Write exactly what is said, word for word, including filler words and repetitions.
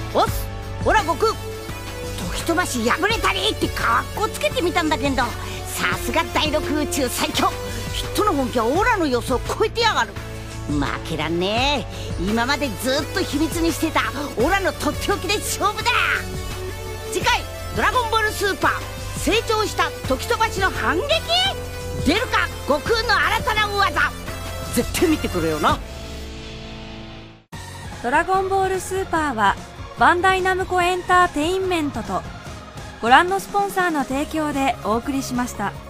おっす、オラ悟空。時飛ばし破れたりってかっこつけてみたんだけど、さすが第六宇宙最強。ヒットの本気はオラの予想を超えてやがる。負けらんねえ。今までずっと秘密にしてたオラのとっておきで勝負だ。次回「ドラゴンボールスーパー成長した時飛ばしの反撃」出るか、悟空の新たな技。絶対見てくれよな。 ドラゴンボールスーパーはバンダイナムコエンターテインメントとご覧のスポンサーの提供でお送りしました。